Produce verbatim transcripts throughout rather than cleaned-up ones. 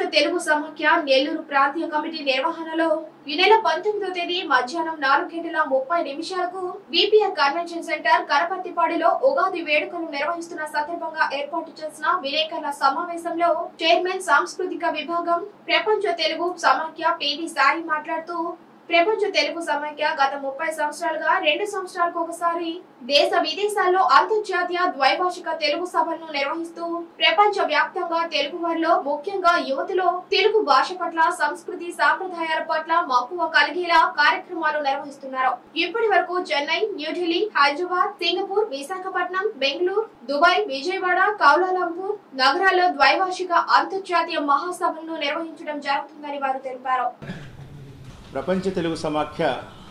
తెలుగు సమాఖ్య నెల్లూరు ప్రాంతీయ కమిటీ నిర్వహణలో ఈ నెల పంతొమ్మిదో తేదీ మధ్యాహ్నం నాలుగు గంటల ముప్పై నిమిషాలకు విపిఆర్ కన్వెన్షన్ సెంటర్ కరపర్తిపాడులో ఉగాది వేడుకలు నిర్వహిస్తున్న సందర్భంగా ఏర్పాటు చేసిన విలేకరుల సమావేశంలో చైర్మన్ సాంస్కృతిక విభాగం ప్రపంచ తెలుగు సమాఖ్య పివి సాయి మాట్లాడుతూ ప్రపంచ తెలుగు సమాఖ్య గత ముప్పై సంవత్సరాలుగా రెండు సంవత్సరాలకు ఒకసారి దేశ విదేశాల్లో అంతర్జాతీయ ద్వైభాషిక తెలుగు సభలను నిర్వహిస్తూ ప్రపంచ వ్యాప్తంగా తెలుగు వారిలో ముఖ్యంగా యువతలో తెలుగు భాష పట్ల సంస్కృతి సాంప్రదాయాల పట్ల మక్కువ కలిగేలా కార్యక్రమాలు నిర్వహిస్తున్నారు. ఇప్పటి వరకు Chennai, New Delhi, Hyderabad, Singapore, Visakhapatnam, Bengaluru, Dubai, Vijayawada, Kuala Lumpur నగరాల్లో ద్వైభాషిక అంతర్జాతీయ మహాసభలను నిర్వహించడం జరుగుతుందని వారు తెలిపారు. ప్రపంచ తెలుగు సమాఖ్య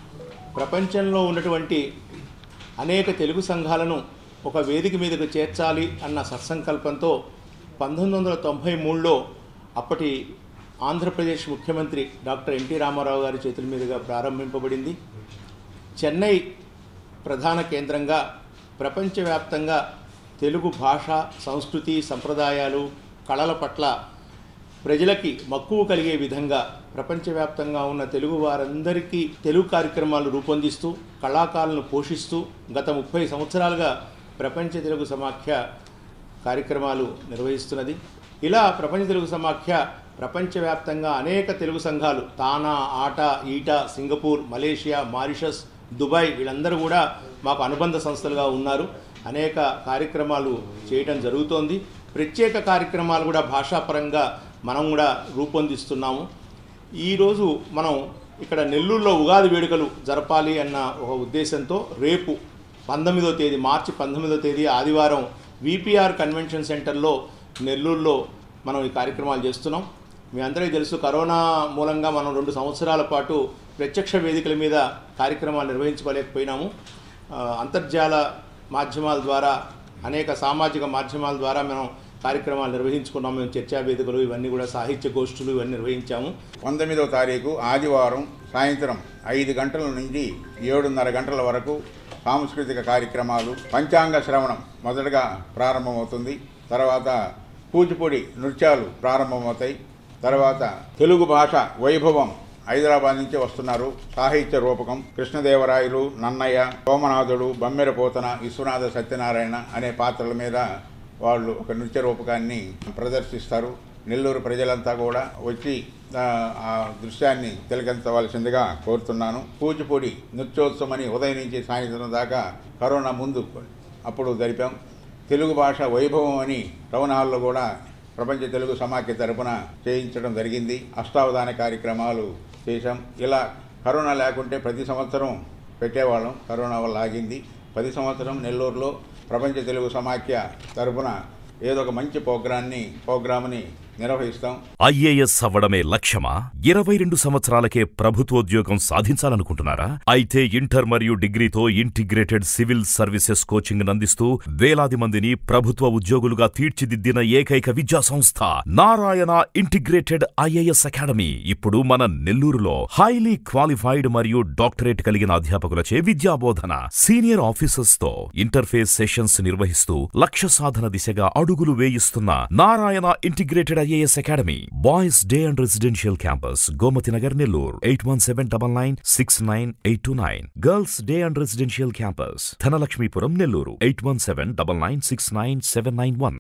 ప్రపంచంలో ఉన్నటువంటి అనేక తెలుగు సంఘాలను ఒక వేదిక మీదకు చేర్చాలి అన్న సత్సంకల్పంతో పంతొమ్మిది వందల తొంభై మూడులో అప్పటి ఆంధ్రప్రదేశ్ ముఖ్యమంత్రి డాక్టర్ ఎన్టీ రామారావు గారి చేతుల మీదుగా ప్రారంభింపబడింది. చెన్నై ప్రధాన కేంద్రంగా ప్రపంచవ్యాప్తంగా తెలుగు భాష, సంస్కృతి, సంప్రదాయాలు, కళల పట్ల ప్రజలకి మక్కువ కలిగే విధంగా ప్రపంచవ్యాప్తంగా ఉన్న తెలుగు వారందరికీ తెలుగు కార్యక్రమాలు రూపొందిస్తూ కళాకారులను పోషిస్తూ గత ముప్పై సంవత్సరాలుగా ప్రపంచ తెలుగు సమాఖ్య కార్యక్రమాలు నిర్వహిస్తున్నది. ఇలా ప్రపంచ తెలుగు సమాఖ్య ప్రపంచవ్యాప్తంగా అనేక తెలుగు సంఘాలు తానా, ఆట, ఈట, సింగపూర్, మలేషియా, మారిషస్, దుబాయ్ వీళ్ళందరూ కూడా మాకు అనుబంధ సంస్థలుగా ఉన్నారు. అనేక కార్యక్రమాలు చేయడం జరుగుతోంది. ప్రత్యేక కార్యక్రమాలు కూడా భాషాపరంగా మనం కూడా రూపొందిస్తున్నాము. ఈరోజు మనం ఇక్కడ నెల్లూరులో ఉగాది వేడుకలు జరపాలి అన్న ఒక ఉద్దేశంతో రేపు పంతొమ్మిదో తేదీ మార్చి పంతొమ్మిదో తేదీ ఆదివారం విపిఆర్ కన్వెన్షన్ సెంటర్లో నెల్లూరులో మనం ఈ కార్యక్రమాలు చేస్తున్నాం. మీ అందరికీ తెలుసు, కరోనా మూలంగా మనం రెండు సంవత్సరాల పాటు ప్రత్యక్ష వేదికల మీద కార్యక్రమాలు నిర్వహించుకోలేకపోయినాము. అంతర్జాల మాధ్యమాల ద్వారా, అనేక సామాజిక మాధ్యమాల ద్వారా మనం కార్యక్రమాలు నిర్వహించుకున్నాము. మేము చర్చా వేదికలు, ఇవన్నీ కూడా సాహిత్య గోష్ఠులు ఇవన్నీ నిర్వహించాము. పంతొమ్మిదవ తారీఖు ఆదివారం సాయంత్రం ఐదు గంటల నుంచి ఏడున్నర గంటల వరకు సాంస్కృతిక కార్యక్రమాలు, పంచాంగ శ్రవణం మొదటగా ప్రారంభమవుతుంది. తర్వాత కూచిపూడి నృత్యాలు ప్రారంభమవుతాయి. తర్వాత తెలుగు భాష వైభవం హైదరాబాద్ నుంచి వస్తున్నారు. సాహిత్య రూపకం కృష్ణదేవరాయలు, నన్నయ్య, సోమనాథుడు, బమ్మెర పోతన, విశ్వనాథ సత్యనారాయణ అనే పాత్రల మీద వాళ్ళు ఒక నృత్య రూపకాన్ని ప్రదర్శిస్తారు. నెల్లూరు ప్రజలంతా కూడా వచ్చి ఆ దృశ్యాన్ని తిలకించవలసిందిగా కోరుతున్నాను. కూచిపూడి నృత్యోత్సవం అని ఉదయం నుంచి సాయంత్రం దాకా కరోనా ముందు అప్పుడు జరిపాం. తెలుగు భాష వైభవం అని టౌన్ హాల్లో కూడా ప్రపంచ తెలుగు సమాఖ్య తరపున చేయించడం జరిగింది. అష్టావధాన కార్యక్రమాలు చేశాం. ఇలా కరోనా లేకుంటే ప్రతి సంవత్సరం పెట్టేవాళ్ళం. కరోనా వల్ల ఆగింది. ప్రతి సంవత్సరం నెల్లూరులో ప్రపంచ తెలుగు సమాఖ్య తరపున ఏదో ఒక మంచి ప్రోగ్రాన్ని ప్రోగ్రామ్ని నిర్వహిస్తాం. ఐఏఎస్ అవ్వడమే లక్ష్యమా? ఇరవై రెండు సంవత్సరాలకే ప్రభుత్వోద్యోగం సాధించాలనుకుంటున్నారా? అయితే ఇంటర్ మరియు డిగ్రీతో ఇంటిగ్రేటెడ్ సివిల్ సర్వీసెస్ కోచింగ్ అందిస్తూ వేలాది మందిని ప్రభుత్వ ఉద్యోగులుగా తీర్చిదిద్దిన ఏకైక విద్యా సంస్థ నారాయణ ఇంటిగ్రేటెడ్ ఐఏఎస్ అకాడమీ ఇప్పుడు మన నెల్లూరులో హైలీ క్వాలిఫైడ్ మరియు డాక్టరేట్ కలిగిన అధ్యాపకులచే విద్యాబోధన, సీనియర్ ఆఫీసర్స్ తో ఇంటర్ఫేస్ సెషన్స్ నిర్వహిస్తూ లక్ష్య సాధన దిశగా అడుగులు వేయిస్తున్న Narayana integrated IAS academy. Boys day and residential campus Gomathi Nagar Nellore eight one seven double nine six nine eight two nine. Girls day and residential campus Dhanalakshmipuram Nellore eight one seven double nine six nine seven nine one.